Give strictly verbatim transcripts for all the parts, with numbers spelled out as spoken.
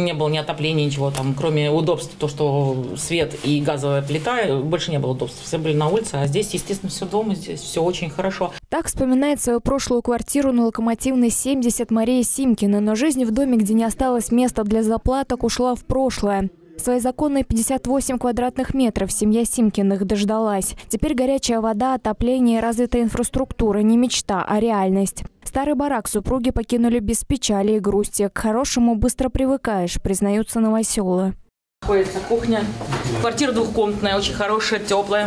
не было ни отопления, ничего там, кроме удобств, то, что свет и газовая плита, больше не было удобств. Все были на улице, а здесь, естественно, все дома, здесь все очень хорошо. Так вспоминает свою прошлую квартиру на Локомотивной семьдесят Мария Симкина, но жизнь в доме, где не осталось места для заплаток, ушла в прошлое. Свои законные пятьдесят восемь квадратных метров семья Симкиных дождалась. Теперь горячая вода, отопление и развитая инфраструктура не мечта, а реальность. Старый барак супруги покинули без печали и грусти. К хорошему быстро привыкаешь, признаются новоселы. Находится кухня. Квартира двухкомнатная, очень хорошая, теплая.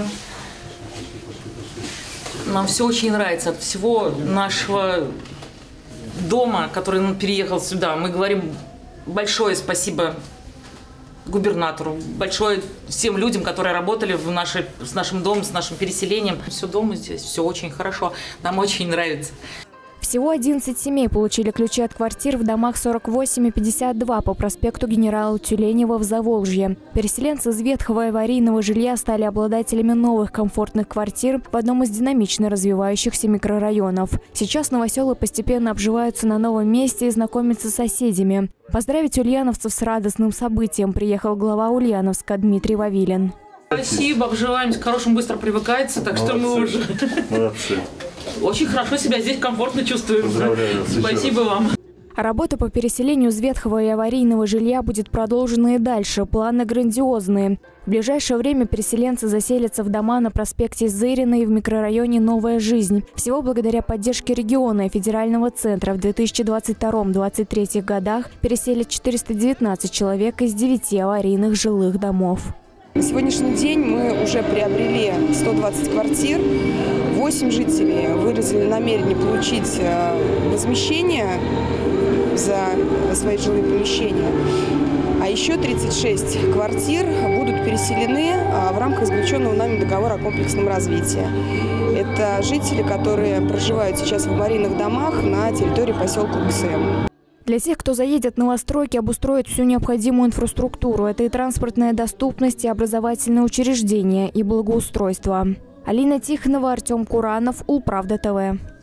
Нам все очень нравится. От всего нашего дома, который переехал сюда, мы говорим большое спасибо губернатору, большое всем людям, которые работали в нашей, с нашим домом, с нашим переселением. Все дома здесь, все очень хорошо, нам очень нравится. Всего одиннадцать семей получили ключи от квартир в домах сорок восемь и пятьдесят два по проспекту генерала Тюленева в Заволжье. Переселенцы из ветхого и аварийного жилья стали обладателями новых комфортных квартир в одном из динамично развивающихся микрорайонов. Сейчас новоселы постепенно обживаются на новом месте и знакомятся с соседями. Поздравить ульяновцев с радостным событием приехал глава Ульяновска Дмитрий Вавилин. Спасибо, обживаемся, к хорошему быстро привыкается, так молодцы, что мы уже молодцы. Очень хорошо себя здесь комфортно чувствуем. Поздравляю. Спасибо вам. Работа по переселению из ветхого и аварийного жилья будет продолжена и дальше. Планы грандиозные. В ближайшее время переселенцы заселятся в дома на проспекте Зырина и в микрорайоне «Новая жизнь». Всего благодаря поддержке региона и федерального центра в две тысячи двадцать втором — две тысячи двадцать третьем годах переселят четыреста девятнадцать человек из девяти аварийных жилых домов. На сегодняшний день мы уже приобрели сто двадцать квартир. восемь жителей выразили намерение получить возмещение за свои жилые помещения. А еще тридцать шесть квартир будут переселены в рамках заключенного нами договора о комплексном развитии. Это жители, которые проживают сейчас в аварийных домах на территории поселка УКСМ. Для тех, кто заедет в новостройки, обустроить всю необходимую инфраструктуру. Это и транспортная доступность, и образовательные учреждения, и благоустройство. Алина Тихонова, Артем Куранов, Улправда ТВ.